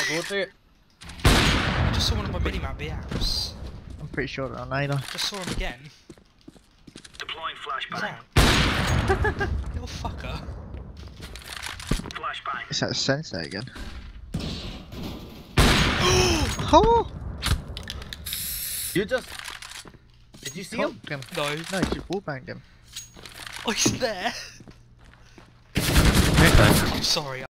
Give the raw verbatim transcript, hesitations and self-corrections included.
it. I just saw one of my mini-map B Ms. I'm pretty sure they're on Ada. Just saw him again. Deploying What's flashbang. that? Little fucker. Flashbang. It's that sensei again. Oh! You just. Did you see him? Cocked him. No. No, you just wallbanged him. Oh, he's there. Okay. I'm sorry.